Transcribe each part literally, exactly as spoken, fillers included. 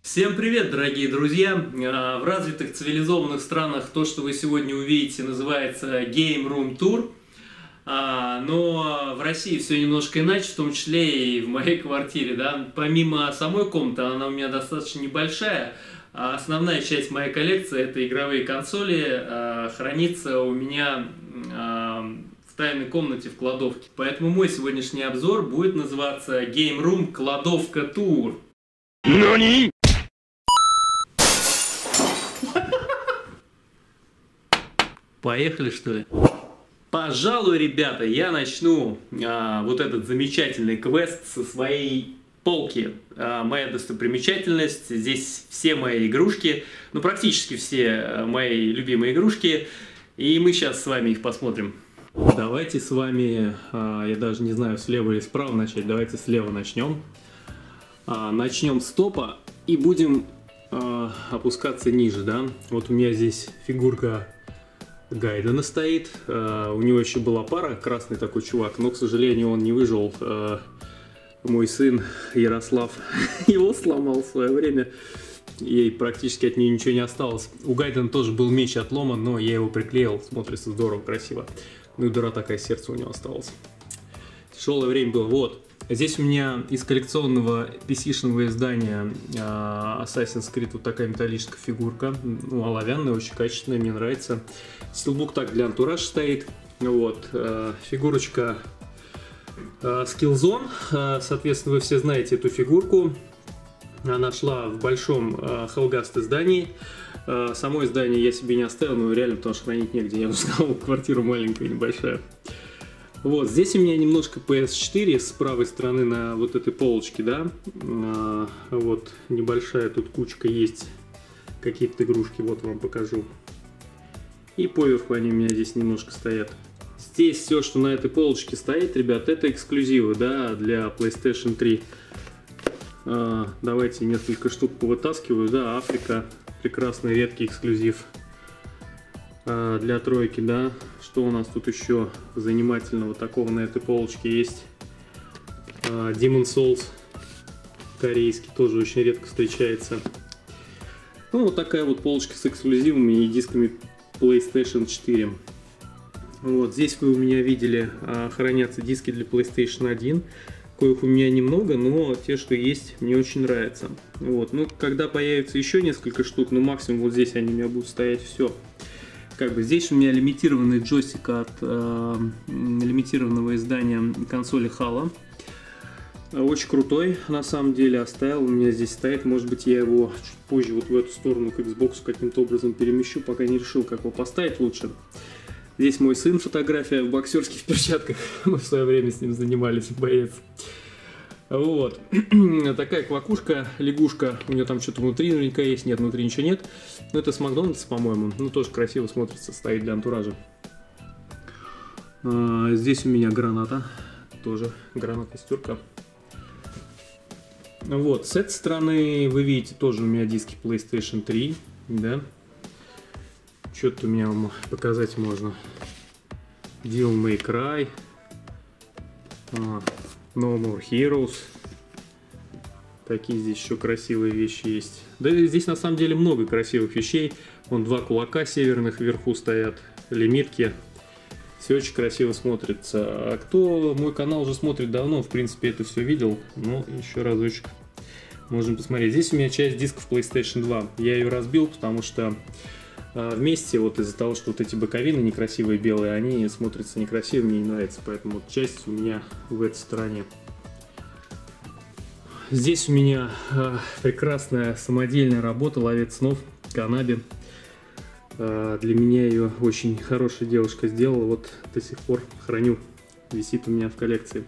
Всем привет, дорогие друзья! В развитых цивилизованных странах то, что вы сегодня увидите, называется Game Room Tour. Но в России все немножко иначе, в том числе и в моей квартире. Да? Помимо самой комнаты, она у меня достаточно небольшая. Основная часть моей коллекции, это игровые консоли, хранится у меня в тайной комнате в кладовке. Поэтому мой сегодняшний обзор будет называться Game Room Кладовка Тур. Нани? Поехали, что ли? Пожалуй, ребята, я начну а, вот этот замечательный квест со своей полки. А, моя достопримечательность, здесь все мои игрушки, ну практически все мои любимые игрушки, и мы сейчас с вами их посмотрим. Давайте с вами, а, я даже не знаю, слева или справа начать, давайте слева начнем. А, начнем с топа и будем а, опускаться ниже, да. Вот у меня здесь фигурка Гайдена стоит, uh, у него еще была пара, красный такой чувак, но, к сожалению, он не выжил. Uh, мой сын Ярослав его сломал в свое время, и практически от нее ничего не осталось. У Гайдена тоже был меч отломан, но я его приклеил, смотрится здорово, красиво. Ну и дыра такая, сердце у него осталось. Тяжелое время было. Вот. Здесь у меня из коллекционного пи си-шного издания uh, Assassin's Creed вот такая металлическая фигурка, ну, оловянная, очень качественная, мне нравится. Стилбук так для антураж стоит. Вот. Uh, фигурочка uh, Skillzone, uh, соответственно, вы все знаете эту фигурку. Она шла в большом uh, Hellgast издании. Uh, само издание я себе не оставил, но реально, потому что хранить негде. Я узнал, квартира маленькая, небольшая. Вот, здесь у меня немножко пи эс четыре с правой стороны на вот этой полочке, да, а, вот небольшая тут кучка есть, какие-то игрушки, вот вам покажу. И поверху они у меня здесь немножко стоят. Здесь все, что на этой полочке стоит, ребят, это эксклюзивы, да, для плейстейшн три. А, давайте несколько штук повытаскиваю, да, Африка, прекрасный редкий эксклюзив. Для тройки, да. Что у нас тут еще занимательного такого на этой полочке есть? Demon's Souls корейский, тоже очень редко встречается. Ну, вот такая вот полочка с эксклюзивами и дисками плейстейшн четыре. Вот, здесь вы у меня видели, хранятся диски для плейстейшн один. Коих у меня немного, но те, что есть, мне очень нравятся. Вот, ну, когда появится еще несколько штук, ну, максимум вот здесь они у меня будут стоять, все. Как бы здесь у меня лимитированный джойстик от э, лимитированного издания консоли Halo. Очень крутой, на самом деле, оставил. У меня здесь стоит. Может быть, я его чуть позже вот в эту сторону к Xbox каким-то образом перемещу, пока не решил, как его поставить лучше. Здесь мой сын, фотография в боксерских перчатках. Мы в свое время с ним занимались, боец. Вот. Такая квакушка, лягушка. У нее там что-то внутри наверняка есть. Нет, внутри ничего нет. Но это с Макдональдса, по-моему. Ну, тоже красиво смотрится, стоит для антуража. А, здесь у меня граната. Тоже граната-стерка. Вот. С этой стороны вы видите тоже у меня диски плейстейшн три. Да. Что-то у меня вам показать можно. Devil May Cry. А. No More Heroes. Такие здесь еще красивые вещи есть. Да здесь на самом деле много красивых вещей. Вон два кулака северных вверху стоят. Лимитки. Все очень красиво смотрится. А кто мой канал уже смотрит давно, в принципе, это все видел. Но еще разочек можем посмотреть. Здесь у меня часть дисков плейстейшн два. Я ее разбил, потому что вместе, вот из-за того, что вот эти боковины некрасивые белые, они смотрятся некрасиво, мне не нравится, поэтому вот часть у меня в этой стороне. Здесь у меня э, прекрасная самодельная работа «Ловец снов» Канаби. Э, для меня ее очень хорошая девушка сделала, вот до сих пор храню, висит у меня в коллекции.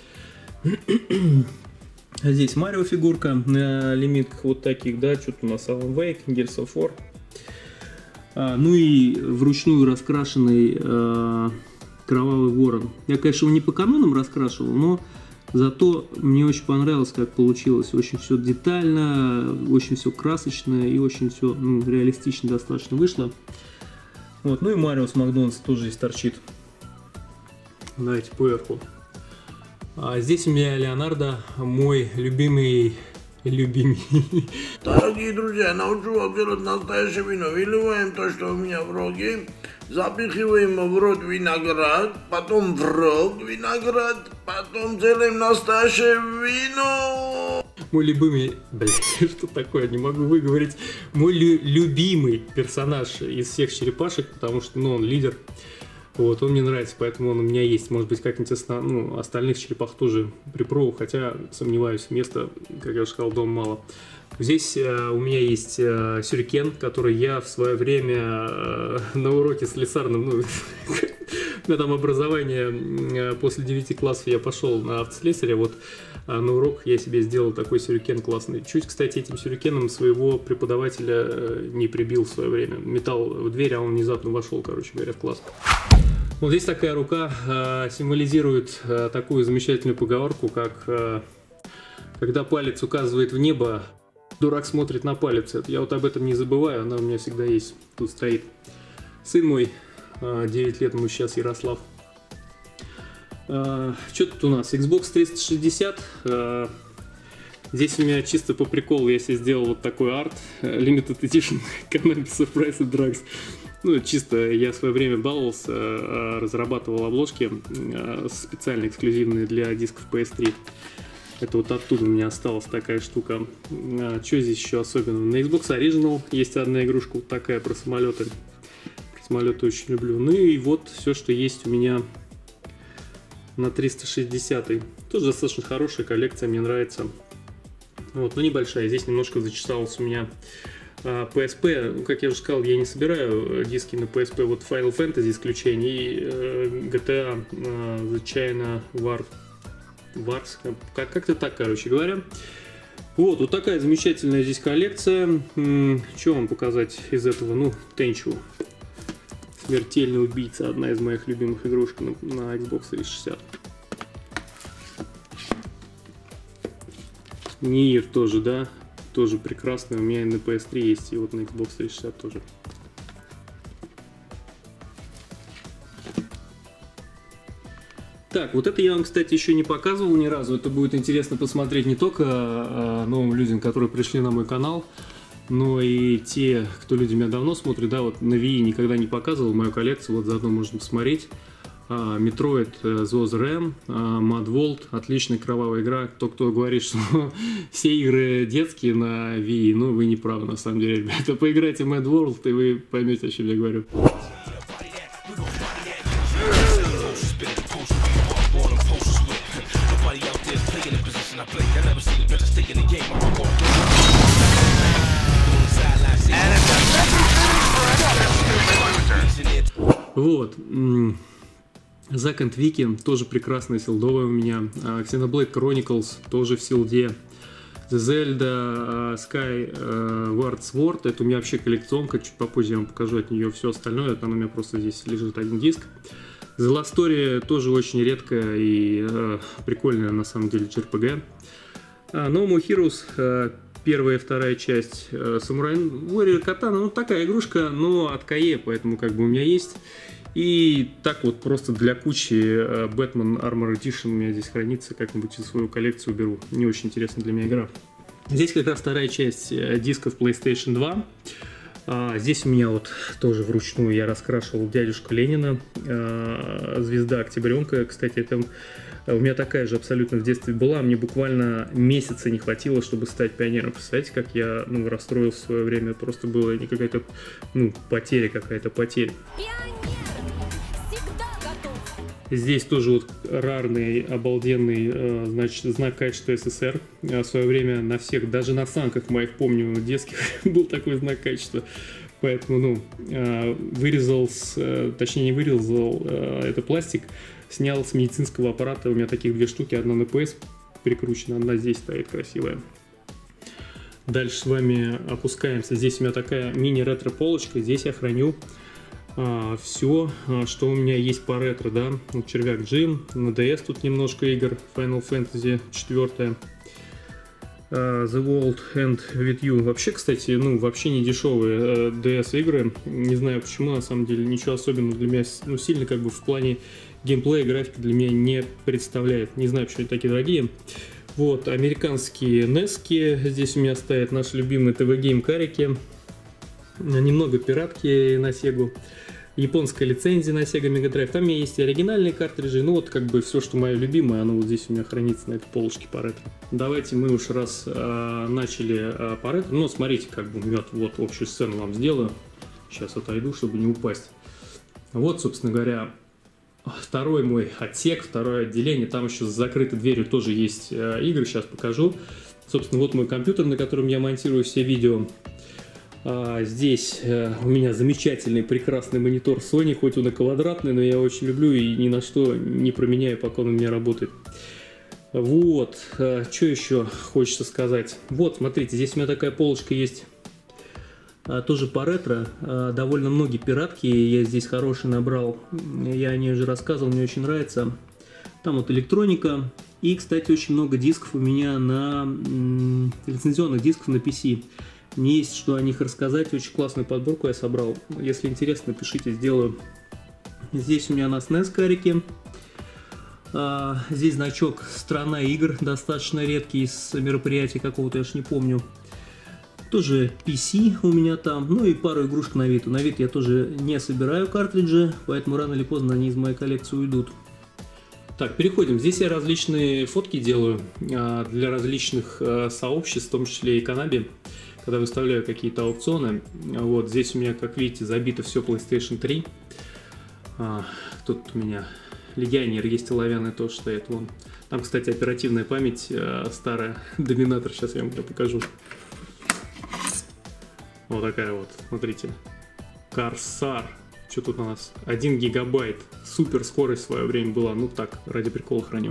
Здесь Марио фигурка на лимитках вот таких, да, что-то у нас Alan Wake, Gears of War. А, ну и вручную раскрашенный э, Кровавый Ворон. Я, конечно, его не по канонам раскрашивал, но зато мне очень понравилось, как получилось. Очень все детально, очень все красочно и очень все, ну, реалистично достаточно вышло. Вот, ну и Марио с Макдональдса тоже здесь торчит. Давайте поверху. А здесь у меня Леонардо, мой любимый любимый. Дорогие друзья, научу вас делать настоящее вино. Выливаем то, что у меня в роге, запихиваем в рот виноград, потом в рог виноград, потом делаем настоящее вино. Мой любимый, блядь, что такое, не могу выговорить. Мой лю любимый персонаж из всех черепашек, потому что, ну, он лидер. Вот, он мне нравится, поэтому он у меня есть. Может быть, как-нибудь основ... ну, остальных черепах тоже припробую, хотя сомневаюсь, места, как я уже сказал, дома мало. Здесь э, у меня есть э, сюрикен, который я в свое время э, на уроке слесарном, ну, у меня там образование э, после девяти классов я пошел на автослесаря, вот э, на урок я себе сделал такой сюрикен классный. Чуть, кстати, этим сюрикеном своего преподавателя э, не прибил в свое время. Металл в дверь, а он внезапно вошел, короче говоря, в класс. Вот здесь такая рука э, символизирует э, такую замечательную поговорку, как э, когда палец указывает в небо, дурак смотрит на палец. Я вот об этом не забываю, она у меня всегда есть, тут стоит. Сын мой, э, девять лет ему сейчас, Ярослав. Э, что тут у нас? Xbox триста шестьдесят. Э, здесь у меня чисто по приколу я себе сделал вот такой арт. Limited Edition Konami Surprise Drugs. Ну, чисто я в свое время баловался, разрабатывал обложки специально эксклюзивные для дисков пи эс три. Это вот оттуда у меня осталась такая штука. Что здесь еще особенного? На Xbox Original есть одна игрушка вот такая про самолеты. Про самолеты очень люблю. Ну и вот все, что есть у меня на триста шестьдесят. Тоже достаточно хорошая коллекция, мне нравится. Вот, но небольшая. Здесь немножко зачесалась у меня пи эс пи, как я уже сказал, я не собираю диски на пи эс пи, вот Final Fantasy исключение и э, джи ти эй э, The China War, Wars, как- как-то так, короче говоря. Вот, вот такая замечательная здесь коллекция. М-м, что вам показать из этого? Ну, Tenchu. Смертельный убийца, одна из моих любимых игрушек на, на Xbox триста шестьдесят. Нир тоже, да? Тоже прекрасный, у меня и на пи эс три есть, и вот на Xbox триста шестьдесят тоже. Так, вот это я вам, кстати, еще не показывал ни разу. Это будет интересно посмотреть не только а, новым людям, которые пришли на мой канал, но и те, кто люди меня давно смотрят. Да, вот на ви никогда не показывал мою коллекцию, вот заодно можно посмотреть. Metroid Zos Ram, Mad World, отличная кровавая игра. Кто кто говорит, что все игры детские на ви, ну вы не правы на самом деле, ребята. Поиграйте в Mad World, и вы поймете, о чем я говорю. Вот. Zack and Wiki, тоже прекрасная силдовая у меня. Xenoblade Chronicles, тоже в силде. The Zelda Skyward Sword, это у меня вообще коллекционка, чуть попозже я вам покажу от нее все остальное, это у меня просто здесь лежит один диск. The Last Story тоже очень редкая и э, прикольная на самом деле джей ар пи джи. No More Heroes, э, первая и вторая часть, э, Samurai Warrior Katana, ну такая игрушка, но от Кае, поэтому как бы у меня есть. И так вот просто для кучи uh, Batman Armor Edition у меня здесь хранится, как-нибудь из свою коллекцию уберу. Не очень интересная для меня игра. Здесь как раз вторая часть uh, дисков PlayStation два. Uh, здесь у меня вот тоже вручную я раскрашивал дядюшку Ленина. Uh, звезда Октябренка. Кстати, это у меня такая же абсолютно в детстве была. Мне буквально месяца не хватило, чтобы стать пионером. Представляете, как я ну, расстроился в свое время. Просто была не какая-то ну, потеря, какая-то потеря. Здесь тоже вот рарный, обалденный, э, значит, знак качества эс эс эр. В свое время на всех, даже на санках моих, помню, детских, был такой знак качества. Поэтому, ну, э, вырезал, с, э, точнее не вырезал, э, это пластик, снял с медицинского аппарата. У меня таких две штуки, одна на пи эс прикручена, одна здесь стоит красивая. Дальше с вами опускаемся. Здесь у меня такая мини-ретро полочка. Здесь я храню А, все, что у меня есть по ретро, да, вот Червяк Джим, на ди эс тут немножко игр, Final Fantasy четыре, uh, The World End With You, вообще, кстати, ну, вообще не дешевые uh, ди эс игры, не знаю почему, на самом деле, ничего особенного для меня, ну, сильно как бы в плане геймплея, графики для меня не представляет, не знаю, почему они такие дорогие. Вот, американские нески. Здесь у меня стоят наши любимые ти ви Game карики. Немного пиратки на Sega. Японская лицензия на Sega Mega Drive. Там у меня есть и оригинальные картриджи. Ну вот как бы все, что мое любимое, оно вот здесь у меня хранится на этой полочке по ретро. Давайте мы уж раз э, начали э, по ретро. Ну смотрите, как бы вот, вот общую сцену вам сделаю. Сейчас отойду, чтобы не упасть. Вот, собственно говоря, второй мой отсек, второе отделение. Там еще с закрытой дверью тоже есть э, игры. Сейчас покажу. Собственно, вот мой компьютер, на котором я монтирую все видео. А, здесь э, у меня замечательный, прекрасный монитор Sony, хоть он и квадратный, но я его очень люблю и ни на что не променяю, пока он у меня работает. Вот, э, что еще хочется сказать. Вот, смотрите, здесь у меня такая полочка есть, э, тоже по ретро, э, довольно многие пиратки я здесь хорошие набрал, я о ней уже рассказывал, мне очень нравится. Там вот электроника и, кстати, очень много дисков у меня на м, лицензионных дисков на пи си. Мне есть что о них рассказать, очень классную подборку я собрал. Если интересно, пишите, сделаю. Здесь у меня на снес карики. А, здесь значок «Страна игр», достаточно редкий, из мероприятия какого-то, я уж не помню. Тоже пи си у меня там, ну и пару игрушек на Vita. На Vita я тоже не собираю картриджи, поэтому рано или поздно они из моей коллекции уйдут. Так, переходим. Здесь я различные фотки делаю а, для различных а, сообществ, в том числе и Канаби. Когда выставляю какие-то аукционы. Вот здесь у меня, как видите, забито все PlayStation три. А, тут у меня легионер есть оловянный, тоже стоит вон. Там, кстати, оперативная память а, старая, доминатор, сейчас я вам покажу. Вот такая вот, смотрите. Корсар. Что тут у нас? один гигабайт. Супер скорость в свое время была. Ну так, ради прикола храню.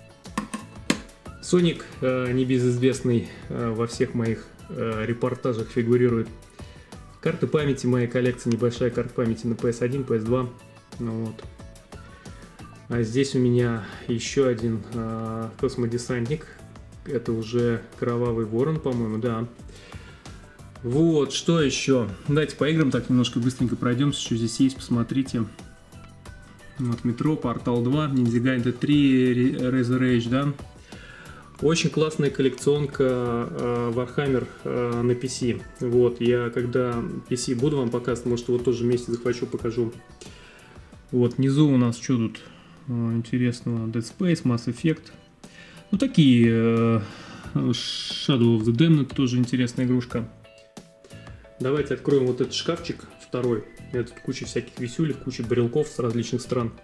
Соник, э, небезызвестный э, во всех моих репортажах фигурирует. Карты памяти, моей коллекции небольшая карта памяти на пи эс один, пи эс два. Ну, вот. А здесь у меня еще один э, космодесантник. Это уже Кровавый Ворон, по-моему, да. Вот, что еще? Давайте по играм так немножко быстренько пройдемся, что здесь есть, посмотрите. Вот Метро, Портал два, Ninja Gaiden три, Razor Edge, да. Очень классная коллекционка э, Warhammer э, на пи си. Вот, я когда пи си буду вам показывать, может, его тоже вместе захвачу, покажу. Вот, внизу у нас что тут э, интересного? Dead Space, Mass Effect. Ну, такие. Э, Shadow of the Damned, тоже интересная игрушка. Давайте откроем вот этот шкафчик, второй. Это куча всяких висюлек, куча брелков с различных стран.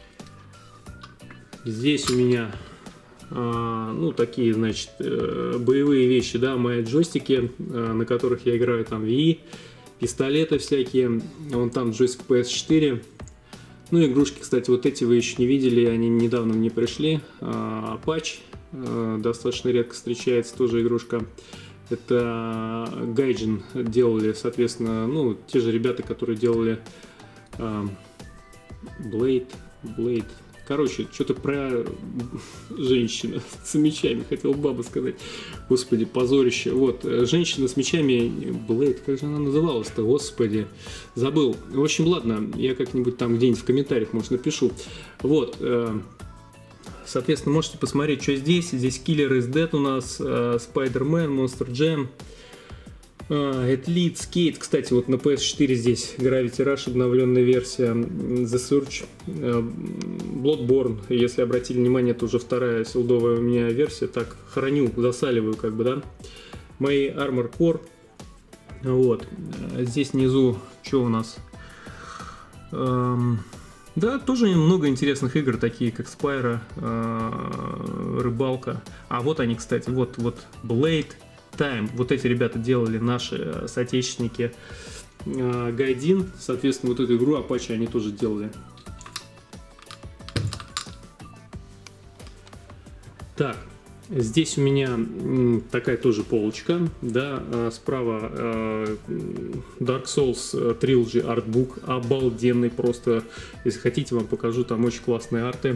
Здесь у меня... А, ну, такие, значит, боевые вещи, да, мои джойстики, на которых я играю, там, Ви, пистолеты всякие, вон там джойстик пи эс четыре. Ну, игрушки, кстати, вот эти вы еще не видели, они недавно мне пришли. Apache, достаточно редко встречается, тоже игрушка. Это Gaijin делали, соответственно, ну, те же ребята, которые делали Blade, Blade. Короче, что-то про женщину с мечами, хотел баба сказать. Господи, позорище. Вот, женщина с мечами, Блейд, как же она называлась-то, господи, забыл. В общем, ладно, я как-нибудь там где-нибудь в комментариях, может, напишу. Вот, соответственно, можете посмотреть, что здесь. Здесь Killer is Dead у нас, Spider-Man, Monster Jam, Elite Skate, кстати, вот на пи эс четыре здесь Gravity Rush, обновленная версия, The Surge, Bloodborne, если обратили внимание, это уже вторая силдовая у меня версия, так, храню, засаливаю, как бы, да, мои Armor Core, вот, здесь внизу, что у нас, эм, да, тоже много интересных игр, такие как Spyro, э, Рыбалка, а вот они, кстати, вот, вот, Blade, Time. Вот эти ребята делали, наши соотечественники, Gaijin, соответственно, вот эту игру Apache они тоже делали. Так, здесь у меня такая тоже полочка, да, справа Dark Souls Trilogy Artbook, обалденный просто, если хотите, вам покажу, там очень классные арты.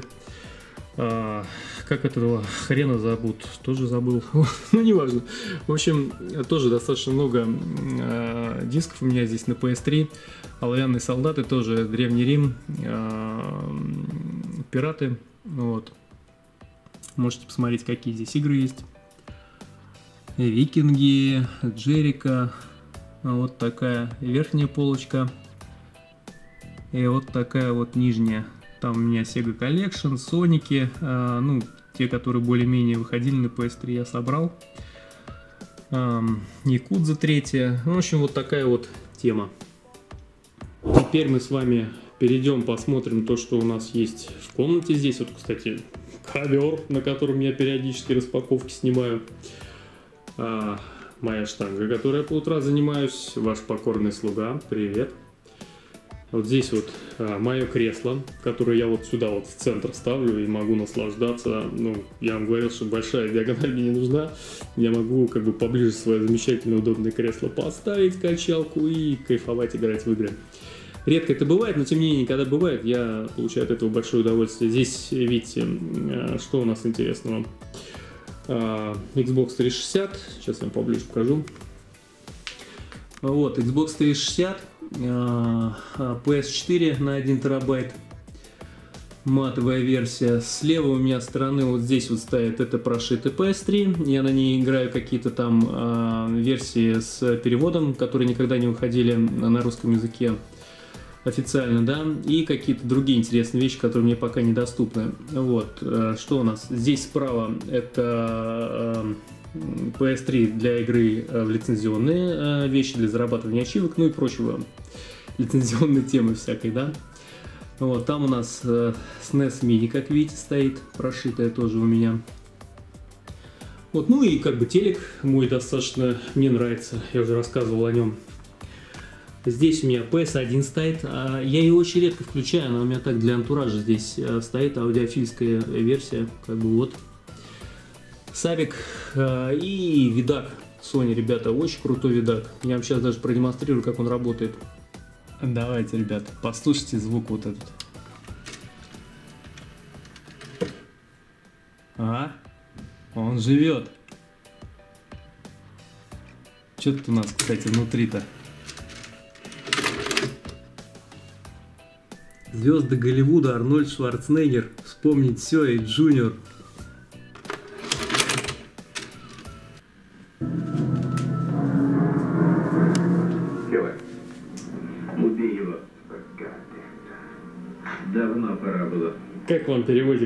Как этого хрена зовут, тоже забыл, ну неважно. В общем, тоже достаточно много э, дисков у меня здесь на пи эс три. Оловянные солдаты, тоже Древний Рим, э, пираты, вот. Можете посмотреть, какие здесь игры есть. Викинги, Джерика. Вот такая верхняя полочка. И вот такая вот нижняя. Там у меня Sega Collection, Соники. Э, ну, те, которые более-менее выходили на пи эс три, я собрал. Якудза третья. В общем, вот такая вот тема. Теперь мы с вами перейдем, посмотрим то, что у нас есть в комнате. Здесь вот, кстати, ковер, на котором я периодически распаковки снимаю. А, моя штанга, которой я по утрам занимаюсь. Ваш покорный слуга. Привет. Вот здесь вот а, мое кресло, которое я вот сюда вот в центр ставлю и могу наслаждаться. Ну, я вам говорил, что большая диагональ мне не нужна. Я могу как бы поближе свое замечательное удобное кресло поставить, качалку и кайфовать, играть в игры. Редко это бывает, но тем не менее, когда бывает, я получаю от этого большое удовольствие. Здесь, видите, что у нас интересного. Xbox триста шестьдесят. Сейчас я вам поближе покажу. Вот, Xbox триста шестьдесят. пи эс четыре на один терабайт. Матовая версия. Слева у меня стороны вот здесь вот стоит, это прошитый пи эс три. Я на ней играю какие-то там э, версии с переводом, которые никогда не выходили на русском языке официально, да, и какие-то другие интересные вещи, которые мне пока недоступны. Вот, э, что у нас? Здесь справа это э, пи эс три для игры в лицензионные э, вещи, для зарабатывания ачивок, ну и прочего. Лицензионной темы всякой, да. Вот, там у нас э, эс эн и эс Mini, как видите, стоит, прошитая тоже у меня. Вот, ну и как бы телек мой достаточно мне нравится, я уже рассказывал о нем. Здесь у меня пи эс один стоит, а я ее очень редко включаю, она у меня так для антуража здесь стоит, аудиофильская версия, как бы вот. Сабик э, и видак Sony, ребята, очень крутой видак. Я вам сейчас даже продемонстрирую, как он работает. Давайте, ребята, послушайте звук вот этот. А, он живет. Что тут у нас, кстати, внутри-то? Звезды Голливуда, Арнольд Шварценеггер, вспомнить все, и Джуниор. Убей его. Давно пора было. Как вам переводик?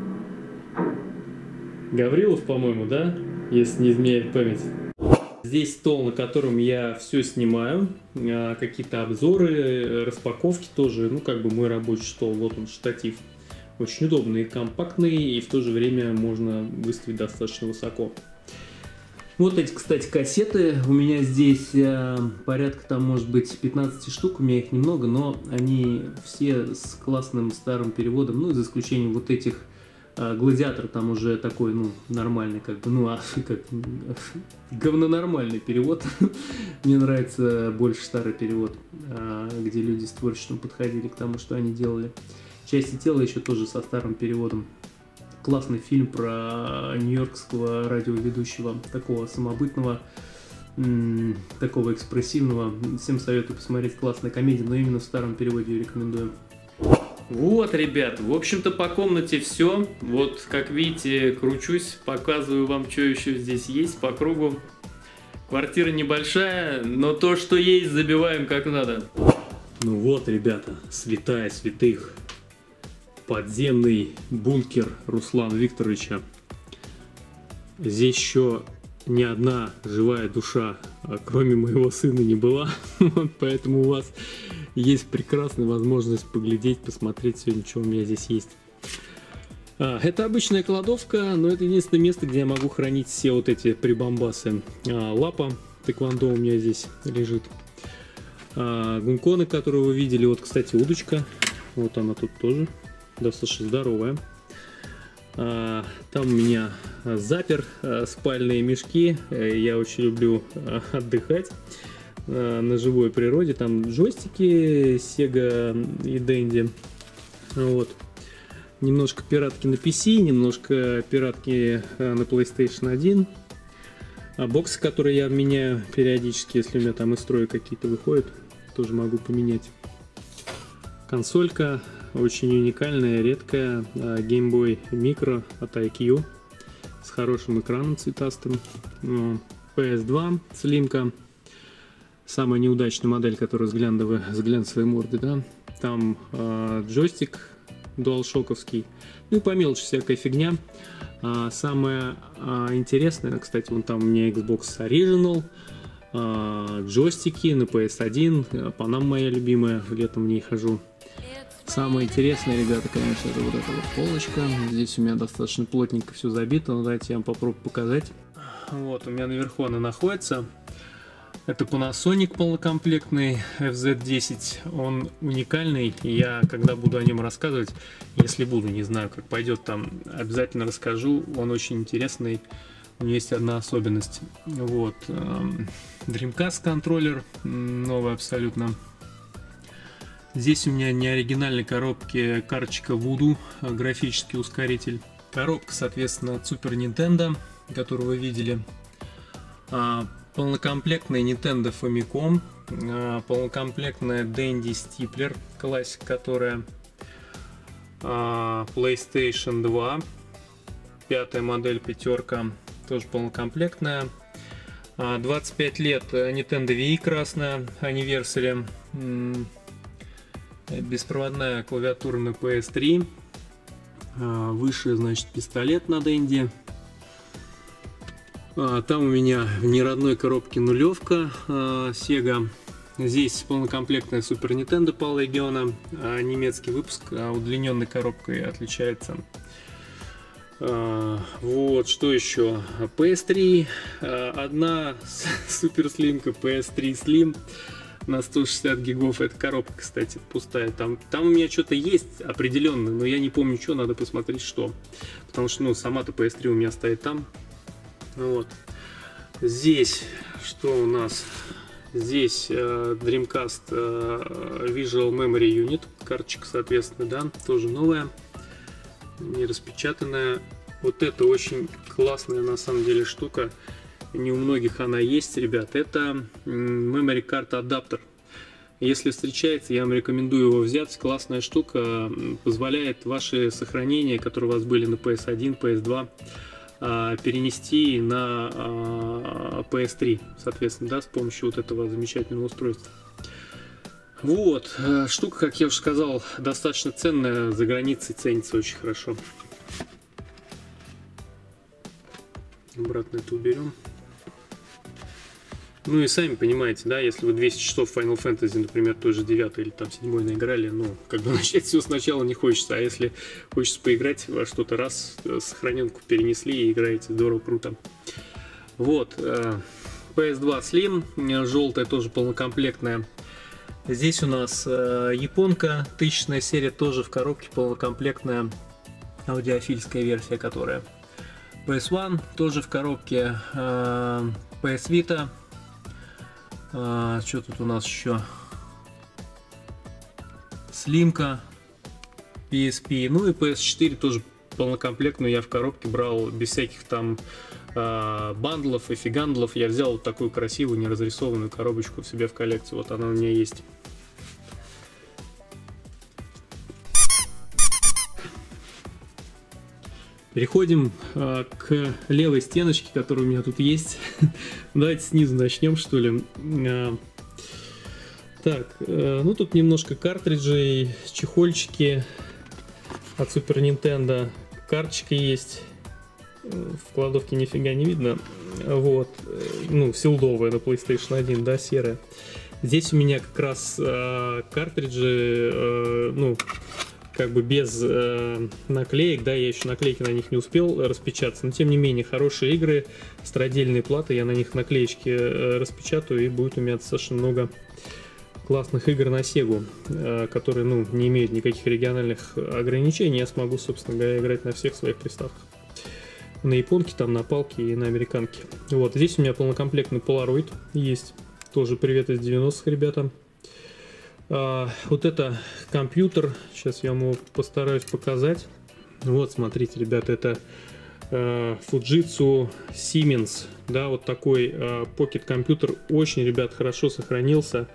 Гаврилов, по-моему, да? Если не изменяет память. Здесь стол, на котором я все снимаю, какие-то обзоры, распаковки тоже, ну как бы мой рабочий стол, вот он, штатив. Очень удобный, компактный, и в то же время можно выставить достаточно высоко. Вот эти, кстати, кассеты, у меня здесь порядка там может быть пятнадцать штук, у меня их немного, но они все с классным старым переводом, ну за исключением вот этих. Гладиатор там уже такой, ну, нормальный, как бы, ну, а, как, говнонормальный перевод. Мне нравится больше старый перевод, где люди с творчеством подходили к тому, что они делали. Части тела еще тоже со старым переводом. Классный фильм про нью-йоркского радиоведущего, такого самобытного, такого экспрессивного. Всем советую посмотреть, классная комедия, но именно в старом переводе рекомендую. Вот, ребят, в общем-то по комнате все. Вот, как видите, кручусь, показываю вам, что еще здесь есть по кругу. Квартира небольшая, но то, что есть, забиваем как надо. Ну вот, ребята, святая святых. Подземный бункер Руслана Викторовича. Здесь еще ни одна живая душа, кроме моего сына, не была. Поэтому у вас есть прекрасная возможность поглядеть, посмотреть сегодня, что у меня здесь есть. А, это обычная кладовка, но это единственное место, где я могу хранить все вот эти прибамбасы. А, лапа тэквондо у меня здесь лежит. А, гунконы, которые вы видели. Вот, кстати, удочка. Вот она тут тоже. Достаточно здоровая. А, там у меня запер, а, спальные мешки. Я очень люблю а, отдыхать на живой природе. Там джойстики Sega и Dendy. Вот. Немножко пиратки на пи си, немножко пиратки на плейстейшн один. А боксы, которые я меняю периодически, если у меня там из строя какие-то выходят, тоже могу поменять. Консолька, очень уникальная, редкая Game Boy Micro от ай кью с хорошим экраном цветастым. пи эс два слимка, самая неудачная модель, которая с глянцевой, с глянцевой мордой, да. Там э, джойстик дуалшоковский, ну и по мелочи всякая фигня. А, самое а, интересное, кстати, вон там у меня Xbox Original, а, джойстики на пи эс один, Panam моя любимая, летом в ней хожу. Самое интересное, ребята, конечно, это вот эта вот полочка. Здесь у меня достаточно плотненько все забито, но давайте я вам попробую показать. Вот, у меня наверху она находится. Это Panasonic полнокомплектный эф зет десять, он уникальный, и я, когда буду о нем рассказывать, если буду, не знаю, как пойдет, там обязательно расскажу, он очень интересный, у него есть одна особенность. Вот, Dreamcast контроллер, новый абсолютно. Здесь у меня не оригинальной коробки карточка Voodoo, графический ускоритель. Коробка, соответственно, от Super Nintendo, которую вы видели. Полнокомплектная Nintendo Famicom, полнокомплектная Dendy Stipler, классика, которая, PlayStation два, пятая модель, пятерка, тоже полнокомплектная, двадцать пять лет Nintendo Wii красная, Anniversary, беспроводная клавиатура на пи эс три, выше, значит, пистолет на Dendy. Там у меня в неродной коробке нулевка Sega. Здесь полнокомплектная Super Nintendo PAL региона, немецкий выпуск, удлиненной коробкой отличается. Вот, что еще? пи эс три, одна Super Slim, пи эс три Slim на сто шестьдесят гигов. Это коробка, кстати, пустая. Там, там у меня что-то есть определенно, но я не помню, что, надо посмотреть, что. Потому что, ну, сама-то пи эс три у меня стоит там. Вот. Здесь что у нас? Здесь э, Dreamcast э, Visual Memory Unit, карточка, соответственно, да, тоже новая, не распечатанная. Вот это очень классная на самом деле штука, не у многих она есть, ребят. Это Memory Card адаптер. Если встречается, я вам рекомендую его взять. Классная штука, позволяет ваши сохранения, которые у вас были на пи эс один, пи эс два, перенести на пи эс три, соответственно, да, с помощью вот этого замечательного устройства. Вот, штука, как я уже сказал, достаточно ценная, за границей ценится очень хорошо. Обратно это уберем. Ну и сами понимаете, да, если вы двести часов Final Fantasy, например, той же девятой или там седьмой наиграли, ну, как бы начать все сначала не хочется, а если хочется поиграть во что-то раз, сохраненку перенесли и играете, здорово, круто. Вот, пи эс два Slim, желтая, тоже полнокомплектная. Здесь у нас японка, тысячная серия, тоже в коробке, полнокомплектная аудиофильская версия, которая. пи эс один тоже в коробке, пи эс Vita. А, что тут у нас еще? Слимка, пи эс пи, ну и пи эс четыре тоже полнокомплектную я в коробке брал, без всяких там а, бандлов и фигандлов. Я взял вот такую красивую неразрисованную коробочку в себе в коллекцию, вот она у меня есть. Переходим э, к левой стеночке, которая у меня тут есть. Давайте снизу начнем, что ли. Э, так, э, ну тут немножко картриджей, чехольчики от Super Nintendo. Карточка есть. В кладовке нифига не видно. Вот. Ну, силдовая на PlayStation один, да, серая. Здесь у меня как раз э, картриджи, э, ну, как бы без э, наклеек, да, я еще наклейки на них не успел распечататься, но тем не менее хорошие игры, стародельные платы, я на них наклеечки э, распечатаю, и будет у меня достаточно много классных игр на Sega, э, которые, ну, не имеют никаких региональных ограничений, я смогу, собственно говоря, играть на всех своих приставках. На японке, там, на палке и на американке. Вот, здесь у меня полнокомплектный Polaroid есть, тоже привет из девяностых, ребята. Uh, вот это компьютер, сейчас я вам его постараюсь показать. Вот, смотрите, ребята, это uh, Fujitsu Siemens, да, вот такой uh, Pocket компьютер, очень, ребят, хорошо сохранился,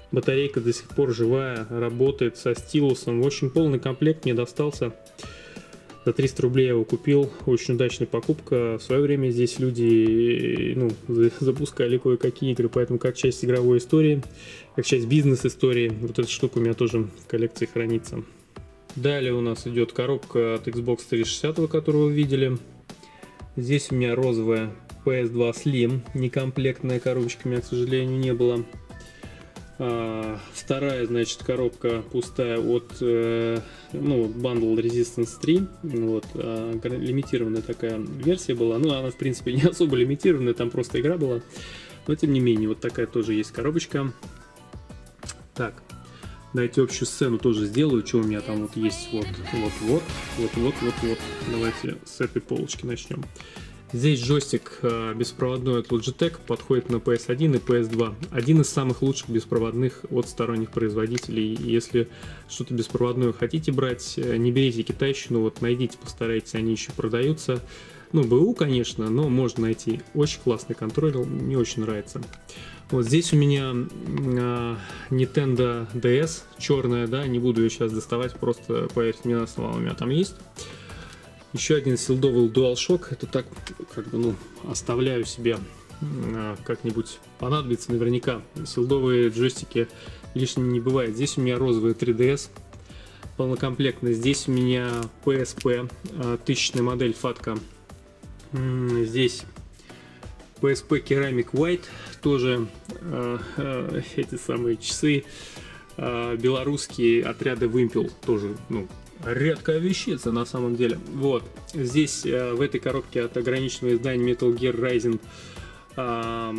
Батарейка до сих пор живая, работает со стилусом. В общем, полный комплект мне достался. За триста рублей я его купил. Очень удачная покупка. В свое время здесь люди, ну, запускали кое-какие игры, поэтому как часть игровой истории, как часть бизнес-истории, вот эта штука у меня тоже в коллекции хранится. Далее у нас идет коробка от Xbox триста шестьдесят, которую вы видели. Здесь у меня розовая пи эс два Slim. Некомплектная коробочка у меня, к сожалению, не было. А, вторая, значит, коробка пустая от э, ну, Bundle Resistance три. Вот, а, лимитированная такая версия была. Ну, она, в принципе, не особо лимитированная, там просто игра была. Но, тем не менее, вот такая тоже есть коробочка. Так, давайте общую сцену тоже сделаю. Что у меня там вот есть? Вот, вот, вот, вот, вот, вот, вот. Давайте с этой полочки начнем. Здесь джойстик э, беспроводной от Logitech, подходит на пи эс один и пи эс два. Один из самых лучших беспроводных от сторонних производителей. Если что-то беспроводное хотите брать, не берите китайщину, вот найдите, постарайтесь, они еще продаются. Ну, БУ, конечно, но можно найти. Очень классный контроллер, мне очень нравится. Вот здесь у меня э, Nintendo ди эс, черная, да, не буду ее сейчас доставать, просто поверьте мне на слово, у меня там есть. Еще один силдовый DualShock, это так, как бы, ну, оставляю себе, э, как-нибудь понадобится наверняка. Силдовые джойстики лишними не бывает. Здесь у меня розовый три ди эс, полнокомплектный. Здесь у меня пи эс пи, э, тысячная модель фатка. Здесь пи эс пи Ceramic White, тоже э, э, эти самые часы э, белорусские отряды Вымпел, тоже, ну, редкая вещица на самом деле. Вот, здесь э, в этой коробке от ограниченного издания Metal Gear Rising э,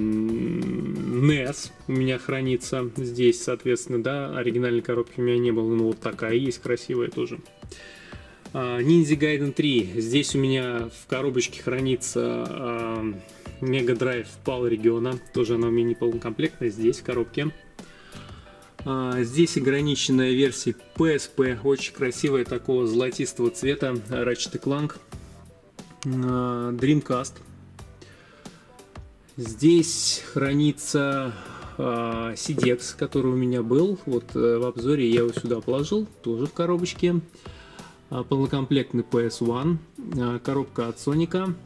нес у меня хранится. Здесь, соответственно, да, оригинальной коробки у меня не было, но вот такая есть, красивая тоже. Ninja Gaiden три. Здесь у меня в коробочке хранится э, Mega Drive пал региона. Тоже она у меня не полнокомплектная. Здесь в коробке. А, здесь ограниченная версия пи эс пи. Очень красивая, такого золотистого цвета. Ratchet энд Clank. А, Dreamcast. Здесь хранится а, си ди экс, который у меня был. Вот в обзоре я его сюда положил. Тоже в коробочке. Полнокомплектный пи эс один, коробка от Соника,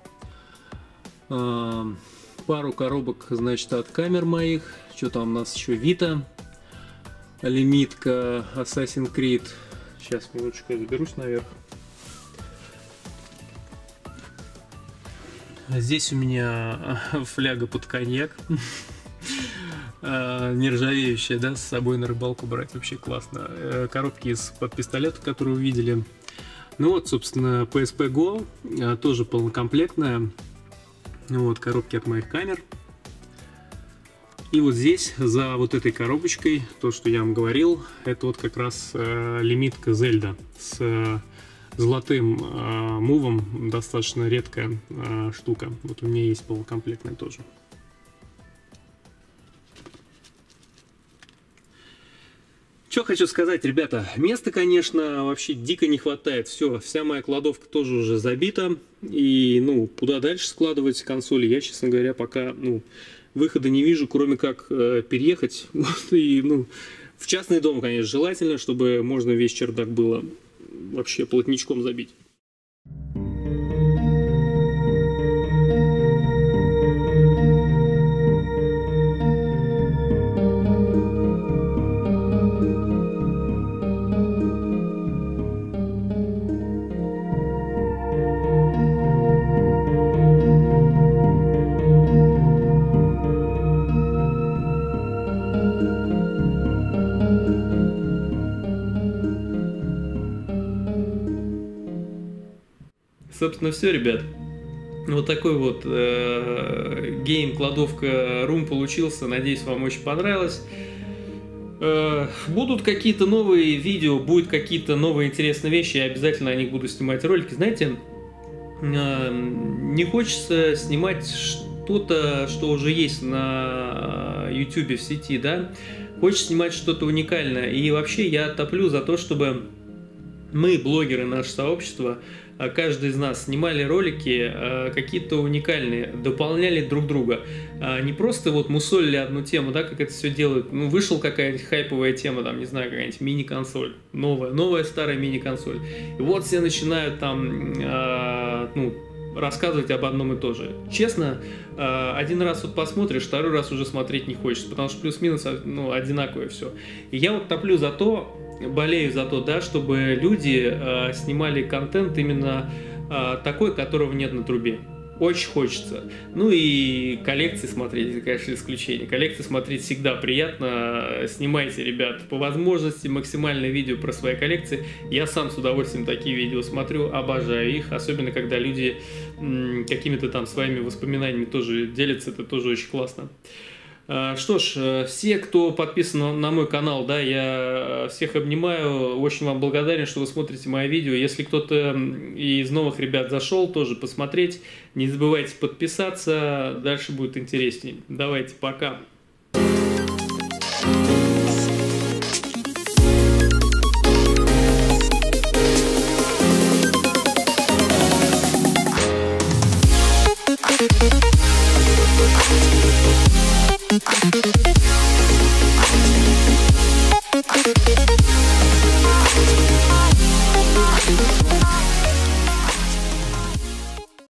пару коробок, значит, от камер моих, что там у нас еще, Vita, лимитка, Assassin's Creed, сейчас, минуточку, я заберусь наверх. Здесь у меня фляга под коньяк. Нержавеющая, да, с собой на рыбалку брать вообще классно. Коробки из-под пистолета, которые увидели. Ну вот, собственно, пи эс пи Go, тоже полнокомплектная. Вот, коробки от моих камер. И вот здесь, за вот этой коробочкой, то, что я вам говорил, это вот как раз э, лимитка Зельда с э, золотым э, мувом. Достаточно редкая э, штука. Вот у меня есть полнокомплектная тоже. Что хочу сказать, ребята, места, конечно, вообще дико не хватает. Все, вся моя кладовка тоже уже забита. И, ну, куда дальше складывать консоли, я, честно говоря, пока, ну, выхода не вижу, кроме как э, переехать. И, ну, в частный дом, конечно, желательно, чтобы можно весь чердак было вообще плотничком забить. Собственно, все, ребят. Вот такой вот э, гейм-кладовка рум получился. Надеюсь, вам очень понравилось. Э, будут какие-то новые видео, будут какие-то новые интересные вещи. Я обязательно о них буду снимать ролики. Знаете, э, не хочется снимать что-то, что уже есть на YouTube в сети, да. Хочется снимать что-то уникальное. И вообще я топлю за то, чтобы мы, блогеры, наше сообщество, каждый из нас снимали ролики какие-то уникальные, дополняли друг друга. Не просто вот мусолили одну тему, да, как это все делают. Ну, вышел какая-нибудь хайповая тема, там, не знаю, какая-нибудь мини-консоль, новая, новая старая мини-консоль. И вот все начинают там, ну, рассказывать об одном и том же. Честно, один раз вот посмотришь, второй раз уже смотреть не хочется, потому что плюс-минус, ну, одинаковое все. И я вот топлю за то, болею за то, да, чтобы люди э, снимали контент именно э, такой, которого нет на трубе. Очень хочется. Ну и коллекции смотреть, это, конечно, исключение. Коллекции смотреть всегда приятно. Снимайте, ребят, по возможности максимальное видео про свои коллекции. Я сам с удовольствием такие видео смотрю, обожаю их. Особенно, когда люди м, какими-то там своими воспоминаниями тоже делятся, это тоже очень классно. Что ж, все, кто подписан на мой канал, да, я всех обнимаю, очень вам благодарен, что вы смотрите мои видео. Если кто-то из новых ребят зашел, тоже посмотреть, не забывайте подписаться, дальше будет интереснее. Давайте, пока. We'll be right back.